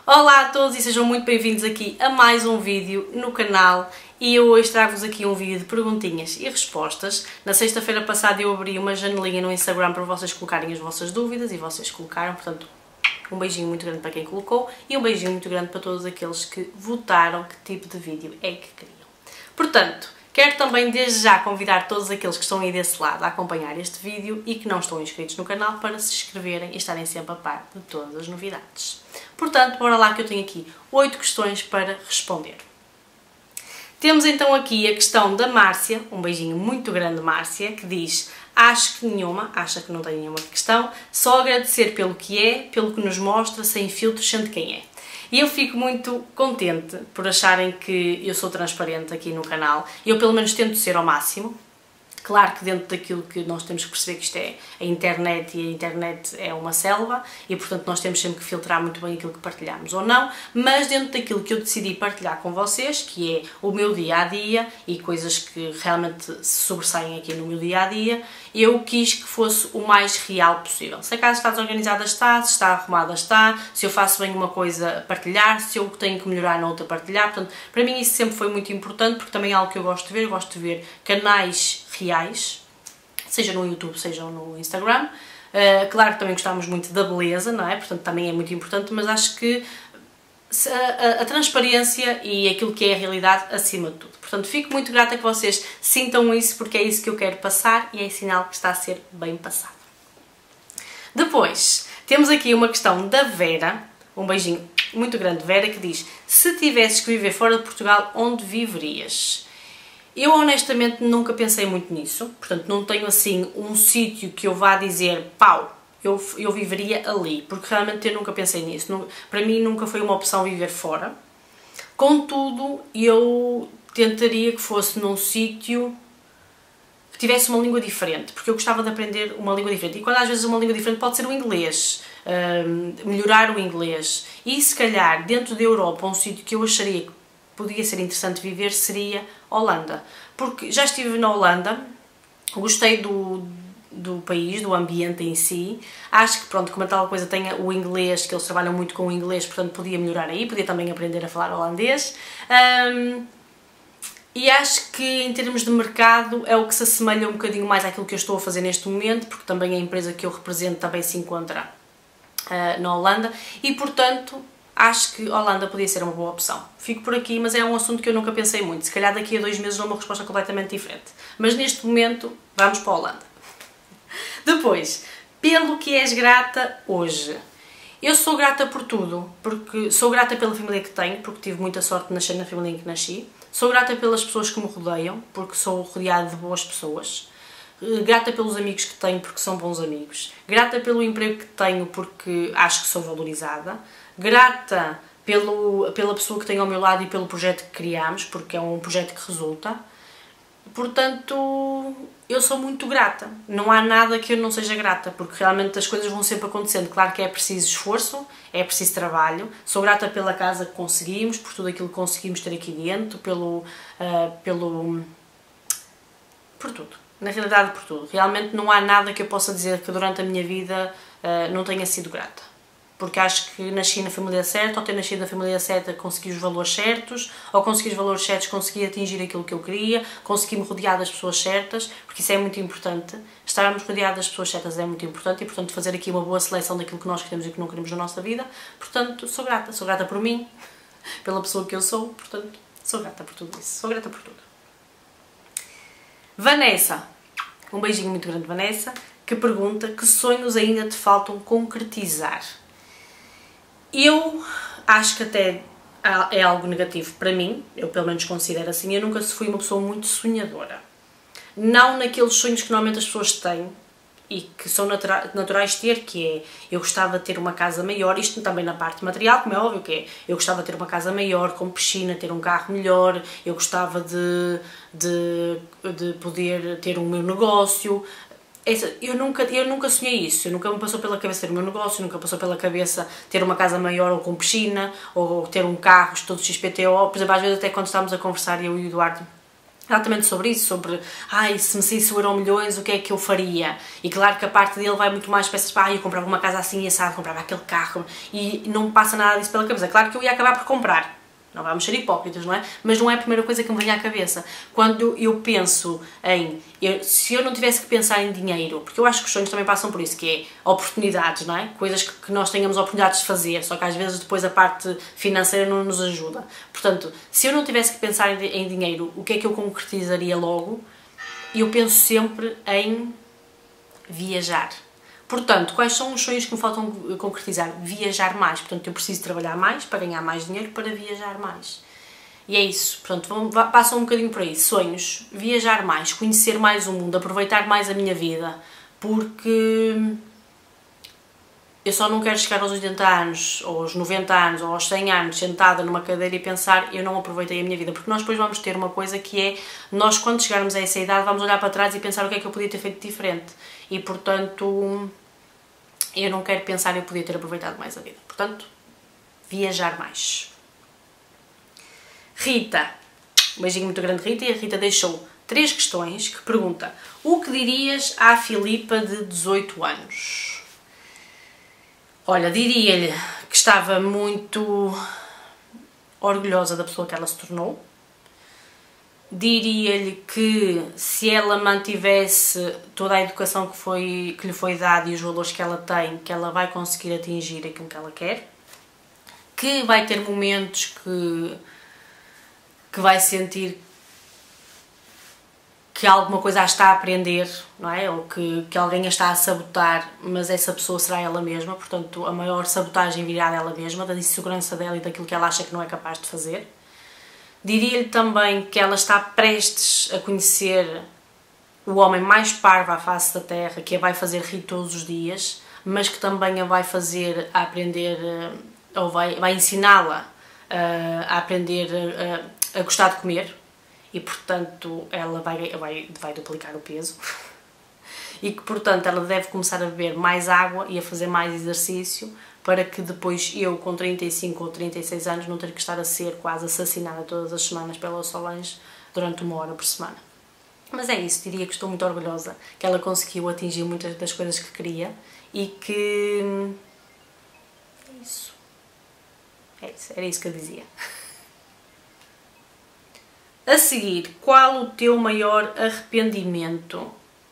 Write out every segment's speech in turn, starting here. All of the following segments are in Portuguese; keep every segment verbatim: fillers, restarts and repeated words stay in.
Olá a todos e sejam muito bem-vindos aqui a mais um vídeo no canal e eu hoje trago-vos aqui um vídeo de perguntinhas e respostas. Na sexta-feira passada eu abri uma janelinha no Instagram para vocês colocarem as vossas dúvidas e vocês colocaram, portanto um beijinho muito grande para quem colocou e um beijinho muito grande para todos aqueles que votaram que tipo de vídeo é que queriam. Portanto, quero também desde já convidar todos aqueles que estão aí desse lado a acompanhar este vídeo e que não estão inscritos no canal para se inscreverem e estarem sempre a par de todas as novidades. Portanto, bora lá que eu tenho aqui oito questões para responder. Temos então aqui a questão da Márcia, um beijinho muito grande Márcia, que diz: acho que nenhuma, acha que não tem nenhuma questão, só agradecer pelo que é, pelo que nos mostra, sem filtros, sendo quem é. E eu fico muito contente por acharem que eu sou transparente aqui no canal. Eu pelo menos tento ser ao máximo. Claro que dentro daquilo que nós temos que perceber que isto é a internet e a internet é uma selva e portanto nós temos sempre que filtrar muito bem aquilo que partilhamos ou não, mas dentro daquilo que eu decidi partilhar com vocês, que é o meu dia-a-dia e coisas que realmente se sobressaem aqui no meu dia-a-dia, eu quis que fosse o mais real possível. Se a casa está desorganizada está, se está arrumada está, se eu faço bem uma coisa partilhar, se eu tenho que melhorar na outra partilhar, portanto para mim isso sempre foi muito importante porque também é algo que eu gosto de ver, eu gosto de ver canais reais, seja no YouTube, seja no Instagram. Uh, claro que também gostamos muito da beleza, não é? Portanto também é muito importante, mas acho que a, a, a transparência e aquilo que é a realidade acima de tudo. Portanto fico muito grata que vocês sintam isso porque é isso que eu quero passar e é sinal que está a ser bem passado. Depois temos aqui uma questão da Vera, um beijinho muito grande Vera, que diz: se tivesses que viver fora de Portugal, onde viverias? Eu honestamente nunca pensei muito nisso, portanto não tenho assim um sítio que eu vá dizer pau, eu, eu viveria ali, porque realmente eu nunca pensei nisso. Não, para mim nunca foi uma opção viver fora. Contudo, eu tentaria que fosse num sítio que tivesse uma língua diferente, porque eu gostava de aprender uma língua diferente. E quando às vezes uma língua diferente pode ser o inglês, um, melhorar o inglês. E se calhar dentro da Europa um sítio que eu acharia que podia ser interessante viver seria Holanda, porque já estive na Holanda, gostei do, do país, do ambiente em si, acho que pronto, como a tal coisa tem o inglês, que eles trabalham muito com o inglês, portanto podia melhorar aí, podia também aprender a falar holandês, um, e acho que em termos de mercado é o que se assemelha um bocadinho mais àquilo que eu estou a fazer neste momento, porque também a empresa que eu represento também se encontra uh, na Holanda, e portanto acho que Holanda podia ser uma boa opção. Fico por aqui, mas é um assunto que eu nunca pensei muito. Se calhar daqui a dois meses dou uma resposta completamente diferente. Mas neste momento, vamos para a Holanda. Depois, pelo que és grata hoje? Eu sou grata por tudo, porque sou grata pela família que tenho, porque tive muita sorte de nascer na família em que nasci. Sou grata pelas pessoas que me rodeiam, porque sou rodeada de boas pessoas. Grata pelos amigos que tenho, porque são bons amigos. Grata pelo emprego que tenho, porque acho que sou valorizada. Grata pelo, pela pessoa que tenho ao meu lado e pelo projeto que criámos, porque é um projeto que resulta. Portanto, eu sou muito grata. Não há nada que eu não seja grata, porque realmente as coisas vão sempre acontecendo. Claro que é preciso esforço, é preciso trabalho. Sou grata pela casa que conseguimos, por tudo aquilo que conseguimos ter aqui dentro, pelo... Uh, pelo por tudo. Na realidade, por tudo. Realmente não há nada que eu possa dizer que durante a minha vida uh, não tenha sido grata. Porque acho que nasci na família certa, ou ter nascido na família certa consegui os valores certos, ou consegui os valores certos, consegui atingir aquilo que eu queria, consegui-me rodear das pessoas certas, porque isso é muito importante. Estarmos rodeados das pessoas certas é muito importante e, portanto, fazer aqui uma boa seleção daquilo que nós queremos e que não queremos na nossa vida. Portanto, sou grata. Sou grata por mim, pela pessoa que eu sou, portanto, sou grata por tudo isso. Sou grata por tudo. Vanessa, um beijinho muito grande, Vanessa, que pergunta: que sonhos ainda te faltam concretizar? Eu acho que até é algo negativo para mim, eu pelo menos considero assim, eu nunca fui uma pessoa muito sonhadora. Não naqueles sonhos que normalmente as pessoas têm e que são natura, naturais de ter, que é, eu gostava de ter uma casa maior, isto também na parte material, como é óbvio que é, eu gostava de ter uma casa maior, com piscina, ter um carro melhor, eu gostava de, de, de poder ter o meu negócio. Eu nunca, eu nunca sonhei isso, eu nunca me passou pela cabeça ter o meu negócio, nunca passou pela cabeça ter uma casa maior ou com piscina, ou ter um carro todo X P T O, por exemplo, às vezes até quando estávamos a conversar, eu e o Eduardo, exatamente sobre isso, sobre, ai, se me saísse o Euromilhões, o que é que eu faria? E claro que a parte dele vai muito mais para essas, ai, eu comprava uma casa assim assado, comprava aquele carro, e não me passa nada disso pela cabeça. Claro que eu ia acabar por comprar, não vamos ser hipócritas, não é? Mas não é a primeira coisa que me vem à cabeça. Quando eu penso em, eu, se eu não tivesse que pensar em dinheiro, porque eu acho que os sonhos também passam por isso, que é oportunidades, não é? Coisas que, que nós tenhamos oportunidades de fazer, só que às vezes depois a parte financeira não nos ajuda. Portanto, se eu não tivesse que pensar em, em dinheiro, o que é que eu concretizaria logo? Eu penso sempre em viajar. Portanto, quais são os sonhos que me faltam concretizar? Viajar mais. Portanto, eu preciso trabalhar mais para ganhar mais dinheiro para viajar mais. E é isso. Portanto, vamos, passam um bocadinho por aí. Sonhos, viajar mais, conhecer mais o mundo, aproveitar mais a minha vida. Porque eu só não quero chegar aos oitenta anos, ou aos noventa anos, ou aos cem anos, sentada numa cadeira e pensar, eu não aproveitei a minha vida. Porque nós depois vamos ter uma coisa que é, nós quando chegarmos a essa idade vamos olhar para trás e pensar o que é que eu podia ter feito diferente. E portanto, eu não quero pensar eu podia ter aproveitado mais a vida. Portanto, viajar mais. Rita, um beijinho muito grande Rita, e a Rita deixou três questões que pergunta: o que dirias à Filipa de dezoito anos? Olha, diria-lhe que estava muito orgulhosa da pessoa que ela se tornou. Diria-lhe que se ela mantivesse toda a educação que, foi, que lhe foi dada e os valores que ela tem, que ela vai conseguir atingir aquilo que ela quer. Que vai ter momentos que, que vai sentir que alguma coisa a está a aprender, não é? Ou que, que alguém a está a sabotar, mas essa pessoa será ela mesma. Portanto, a maior sabotagem virá dela mesma, da insegurança dela e daquilo que ela acha que não é capaz de fazer. Diria-lhe também que ela está prestes a conhecer o homem mais parvo à face da Terra, que a vai fazer rir todos os dias, mas que também a vai fazer a aprender, ou vai, vai ensiná-la a aprender a, a gostar de comer, e portanto ela vai, vai, vai duplicar o peso. E que portanto ela deve começar a beber mais água e a fazer mais exercício, para que depois eu, com trinta e cinco ou trinta e seis anos, não ter que estar a ser quase assassinada todas as semanas pela Solange durante uma hora por semana. Mas é isso, diria que estou muito orgulhosa que ela conseguiu atingir muitas das coisas que queria e que... é isso. É isso, era isso que eu dizia. A seguir, qual o teu maior arrependimento?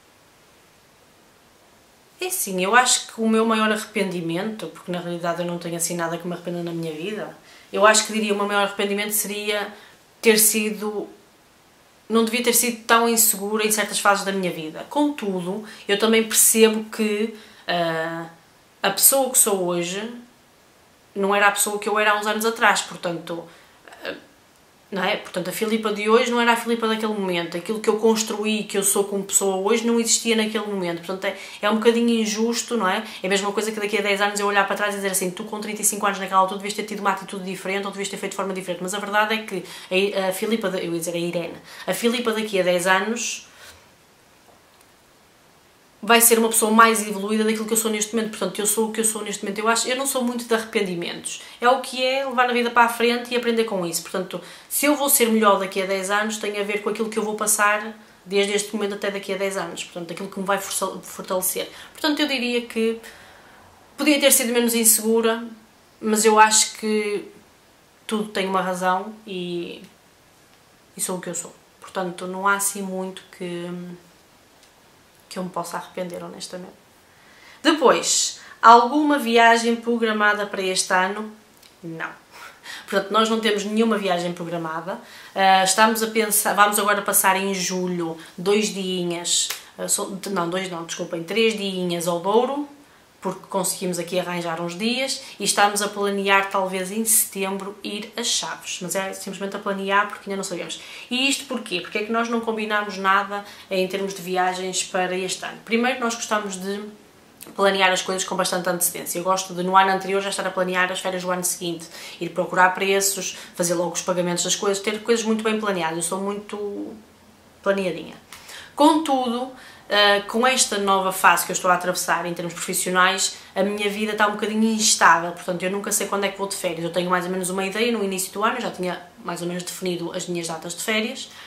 É sim, eu acho que o meu maior arrependimento, porque na realidade eu não tenho assim nada que me arrependa na minha vida, eu acho que diria o meu maior arrependimento seria ter sido... não devia ter sido tão insegura em certas fases da minha vida. Contudo, eu também percebo que uh, a pessoa que sou hoje não era a pessoa que eu era há uns anos atrás, portanto... Uh, não é? Portanto, a Filipa de hoje não era a Filipa daquele momento. Aquilo que eu construí, que eu sou como pessoa hoje, não existia naquele momento. Portanto, é, é um bocadinho injusto, não é? É a mesma coisa que daqui a dez anos eu olhar para trás e dizer assim, tu com trinta e cinco anos naquela altura devias ter tido uma atitude diferente ou devias ter feito de forma diferente. Mas a verdade é que a, a Filipa, eu ia dizer a Irene, a Filipa daqui a dez anos vai ser uma pessoa mais evoluída daquilo que eu sou neste momento. Portanto, eu sou o que eu sou neste momento. Eu acho, eu não sou muito de arrependimentos. É o que é levar a vida para a frente e aprender com isso. Portanto, se eu vou ser melhor daqui a dez anos, tem a ver com aquilo que eu vou passar desde este momento até daqui a dez anos. Portanto, aquilo que me vai fortalecer. Portanto, eu diria que podia ter sido menos insegura, mas eu acho que tudo tem uma razão e, e sou o que eu sou. Portanto, não há assim muito que... que eu me possa arrepender, honestamente. Depois, alguma viagem programada para este ano? Não. Portanto, nós não temos nenhuma viagem programada. Uh, estamos a pensar, vamos agora passar em julho dois diinhas, uh, não, dois não, desculpem, três diinhas ao Douro, porque conseguimos aqui arranjar uns dias, e estamos a planear talvez em setembro ir a Chaves, mas é simplesmente a planear porque ainda não sabemos. E isto porquê? Porque é que nós não combinamos nada em termos de viagens para este ano. Primeiro, nós gostamos de planear as coisas com bastante antecedência. Eu gosto de no ano anterior já estar a planear as férias do ano seguinte, ir procurar preços, fazer logo os pagamentos das coisas, ter coisas muito bem planeadas. Eu sou muito planeadinha. Contudo, Uh, com esta nova fase que eu estou a atravessar em termos profissionais, a minha vida está um bocadinho instável, portanto eu nunca sei quando é que vou de férias. Eu tenho mais ou menos uma ideia no início do ano, eu já tinha mais ou menos definido as minhas datas de férias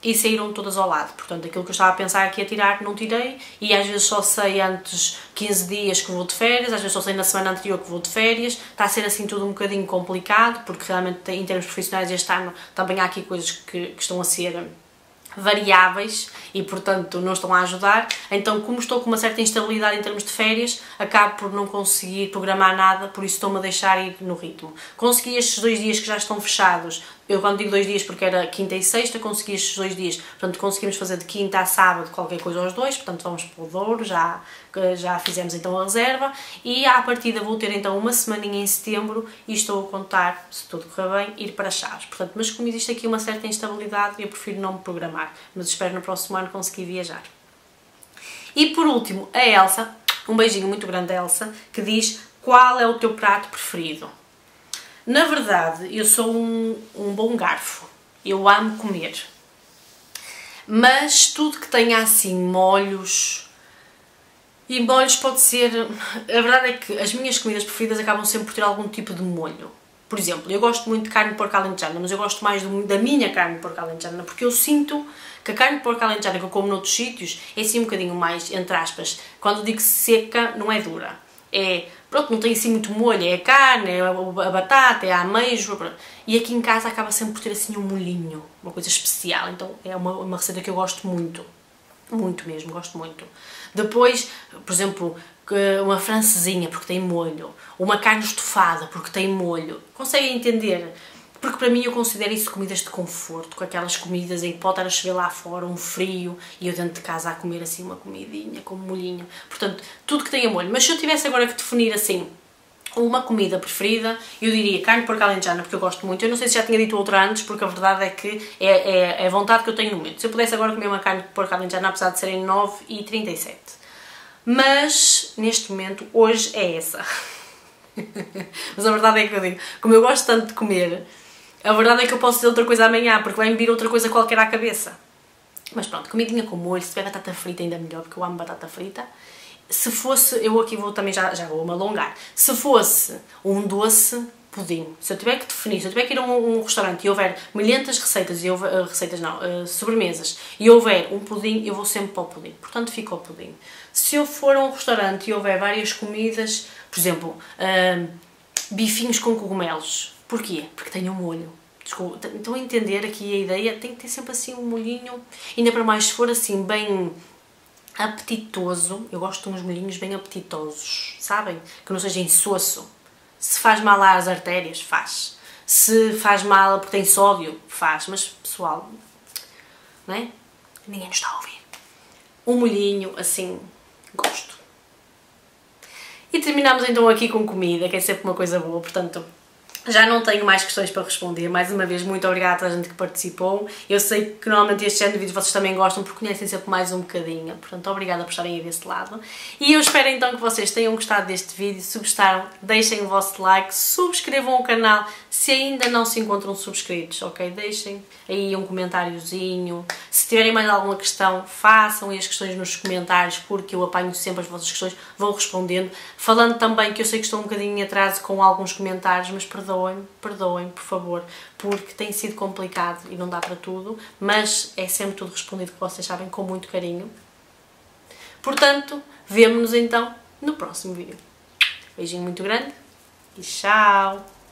e saíram todas ao lado. Portanto, aquilo que eu estava a pensar que ia tirar, não tirei, e às vezes só sei antes quinze dias que vou de férias, às vezes só sei na semana anterior que vou de férias. Está a ser assim tudo um bocadinho complicado, porque realmente em termos profissionais este ano também há aqui coisas que, que estão a ser variáveis e, portanto, não estão a ajudar. Então, como estou com uma certa instabilidade em termos de férias, acabo por não conseguir programar nada, por isso estou-me a deixar ir no ritmo. Consegui estes dois dias que já estão fechados. Eu, quando digo dois dias, porque era quinta e sexta, consegui estes dois dias. Portanto, conseguimos fazer de quinta a sábado qualquer coisa aos dois. Portanto, vamos para o Douro, já, já fizemos então a reserva. E à partida vou ter então uma semaninha em setembro e estou a contar, se tudo correr bem, ir para Chaves. Portanto, mas como existe aqui uma certa instabilidade, eu prefiro não me programar. Mas espero no próximo ano conseguir viajar. E por último, a Elsa, um beijinho muito grande a Elsa, que diz: qual é o teu prato preferido? Na verdade, eu sou um, um bom garfo, eu amo comer, mas tudo que tenha assim molhos, e molhos pode ser, a verdade é que as minhas comidas preferidas acabam sempre por ter algum tipo de molho. Por exemplo, eu gosto muito de carne de porco alentejana, mas eu gosto mais do, da minha carne de porco alentejana, porque eu sinto que a carne de porco alentejana que eu como noutros sítios é assim um bocadinho mais, entre aspas, quando digo seca, não é dura. É, pronto, não tem assim muito molho, é a carne, é a batata, é a ameijo, e aqui em casa acaba sempre por ter assim um molhinho, uma coisa especial, então é uma, uma receita que eu gosto muito, muito mesmo, gosto muito. Depois, por exemplo, uma francesinha porque tem molho, uma carne estofada porque tem molho, conseguem entender? Porque para mim eu considero isso comidas de conforto, com aquelas comidas em que pode estar a chover lá fora, um frio, e eu dentro de casa a comer assim uma comidinha, com molhinho. Portanto, tudo que tenha molho. Mas se eu tivesse agora que definir assim uma comida preferida, eu diria carne de porco alentejana, porque eu gosto muito. Eu não sei se já tinha dito outra antes, porque a verdade é que é, é, é a vontade que eu tenho no momento. Se eu pudesse agora comer uma carne de porco alentejana, apesar de serem nove e trinta e sete. Mas, neste momento, hoje é essa. Mas a verdade é que eu digo, como eu gosto tanto de comer, a verdade é que eu posso dizer outra coisa amanhã, porque vai-me vir outra coisa qualquer à cabeça. Mas pronto, comidinha com molho, se tiver batata frita ainda melhor, porque eu amo batata frita. Se fosse, eu aqui vou também, já, já vou me alongar, se fosse um doce, pudim. Se eu tiver que definir, se eu tiver que ir a um, um restaurante e houver milhentas receitas, e houver, uh, receitas não, uh, sobremesas, e houver um pudim, eu vou sempre para o pudim. Portanto, fica o pudim. Se eu for a um restaurante e houver várias comidas, por exemplo, uh, bifinhos com cogumelos. Porquê? Porque tem um molho. Desculpa, estão a entender aqui a ideia? Tem que ter sempre assim um molhinho, ainda para mais se for assim bem apetitoso. Eu gosto de uns molhinhos bem apetitosos, sabem? Que não seja insosso. Se faz mal às artérias, faz. Se faz mal porque tem sódio, faz. Mas, pessoal, não é? Ninguém nos está a ouvir. Um molhinho, assim, gosto. E terminamos então aqui com comida, que é sempre uma coisa boa, portanto... Já não tenho mais questões para responder. Mais uma vez, muito obrigada a toda a gente que participou. Eu sei que normalmente este género de vídeos vocês também gostam, porque conhecem sempre mais um bocadinho. Portanto, obrigada por estarem aí desse lado. E eu espero então que vocês tenham gostado deste vídeo. Se gostaram, deixem o vosso like, subscrevam o canal se ainda não se encontram subscritos, ok? Deixem aí um comentáriozinho. Se tiverem mais alguma questão, façam aí as questões nos comentários, porque eu apanho sempre as vossas questões, vou respondendo. Falando também que eu sei que estou um bocadinho em atraso com alguns comentários, mas perdoem. Perdoem-me, perdoem, por favor, porque tem sido complicado e não dá para tudo, mas é sempre tudo respondido, que vocês sabem, com muito carinho. Portanto, vemo-nos então no próximo vídeo. Beijinho muito grande e tchau!